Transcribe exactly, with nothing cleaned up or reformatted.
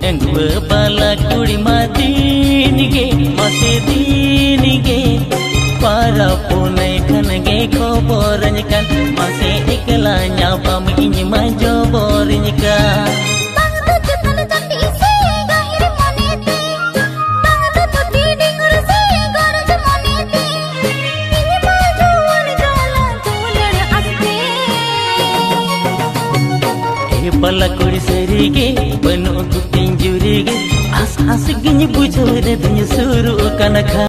डंगुआ बाला कुड़ी मादीनिगे मासे दीनिगे para punai kan ge kobornya kan masih ikelanya pam ini majo bornya kan bang tuh tan cantik isi gahir monete bang tuh tiding ursi gorj monete ini majo wan jalan tulen aste e bala kuri serige banu ku pinjurige as as gini bujore dunya suru kana